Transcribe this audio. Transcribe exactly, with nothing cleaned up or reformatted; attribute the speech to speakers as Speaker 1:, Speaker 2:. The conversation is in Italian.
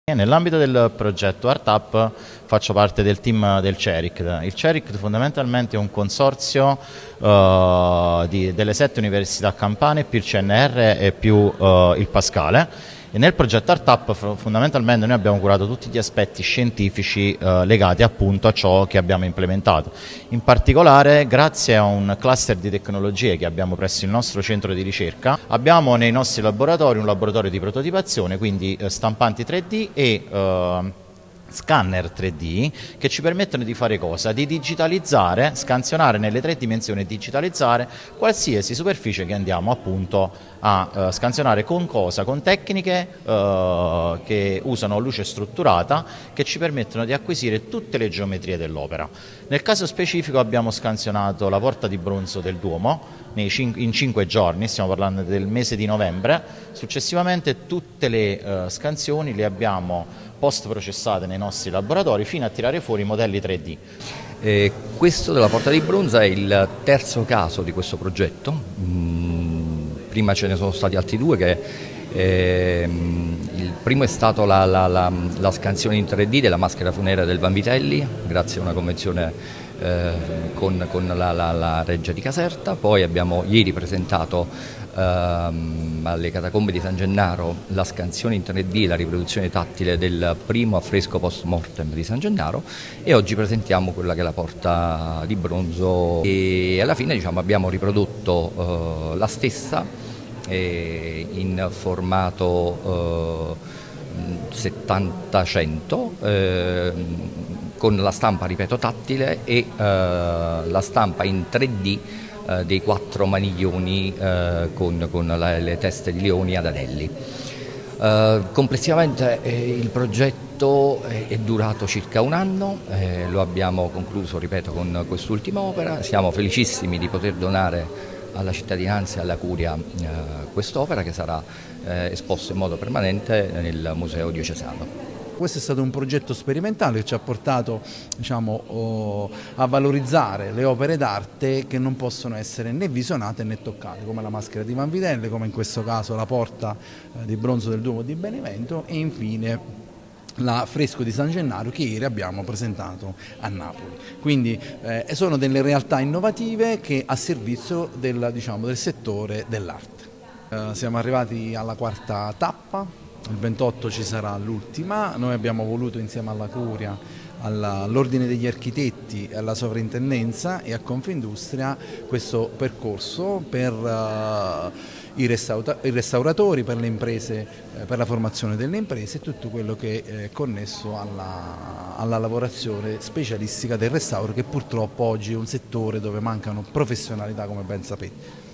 Speaker 1: Nell'ambito del progetto ArtUp faccio parte del team del CERIC. Il CERIC fondamentalmente è un consorzio uh, di, delle sette università campane più il C N R e più uh, il Pascale. E nel progetto ArtUp fondamentalmente noi abbiamo curato tutti gli aspetti scientifici uh, legati appunto a ciò che abbiamo implementato. In particolare, grazie a un cluster di tecnologie che abbiamo presso il nostro centro di ricerca, abbiamo nei nostri laboratori un laboratorio di prototipazione, quindi uh, stampanti tre D e uh, scanner tre D che ci permettono di fare cosa? Di digitalizzare, scansionare nelle tre dimensioni e digitalizzare qualsiasi superficie che andiamo appunto a uh, scansionare con cosa? Con tecniche uh, che usano luce strutturata che ci permettono di acquisire tutte le geometrie dell'opera. Nel caso specifico abbiamo scansionato la porta di bronzo del Duomo in cinque giorni, stiamo parlando del mese di novembre. Successivamente tutte le uh, scansioni le abbiamo post processate nei nostri laboratori fino a tirare fuori i modelli tre D.
Speaker 2: Eh, questo della porta di bronzo è il terzo caso di questo progetto. Mm, prima ce ne sono stati altri due che eh, il primo è stato la, la, la, la scansione in tre D della maschera funeraria del Vanvitelli grazie a una convenzione eh, con, con la, la, la Reggia di Caserta. Poi abbiamo ieri presentato ehm, alle Catacombe di San Gennaro la scansione in tre D, la riproduzione tattile del primo affresco post mortem di San Gennaro, e oggi presentiamo quella che è la porta di bronzo, e alla fine diciamo, abbiamo riprodotto eh, la stessa in formato eh, settanta cento eh, con la stampa, ripeto, tattile e eh, la stampa in tre D eh, dei quattro maniglioni eh, con, con la, le teste di leoni ad anelli. Eh, complessivamente eh, il progetto è, è durato circa un anno, eh, lo abbiamo concluso, ripeto, con quest'ultima opera. Siamo felicissimi di poter donare alla cittadinanza e alla Curia eh, quest'opera, che sarà eh, esposta in modo permanente nel Museo Diocesano.
Speaker 3: Questo è stato un progetto sperimentale che ci ha portato, diciamo, oh, a valorizzare le opere d'arte che non possono essere né visionate né toccate, come la maschera di Vanvitelli, come in questo caso la porta eh, di bronzo del Duomo di Benevento, e infine l'affresco di San Gennaro che ieri abbiamo presentato a Napoli. Quindi eh, sono delle realtà innovative che a servizio del, diciamo, del settore dell'arte. Eh, siamo arrivati alla quarta tappa, il ventotto ci sarà l'ultima. Noi abbiamo voluto, insieme alla Curia, all'Ordine degli Architetti, alla Sovrintendenza e a Confindustria, questo percorso per uh, i, restaura i restauratori, per le imprese, eh, per la formazione delle imprese e tutto quello che è connesso alla, alla lavorazione specialistica del restauro, che purtroppo oggi è un settore dove mancano professionalità, come ben sapete.